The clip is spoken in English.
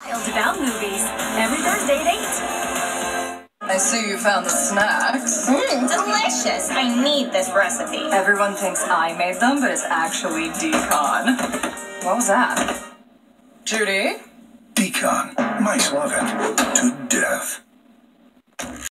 About movies every Thursday at 8. I see you found the snacks. Delicious. I need this recipe. Everyone thinks I made them, but it's actually Decon. What was that? Judy? Decon. Mice love it. To death.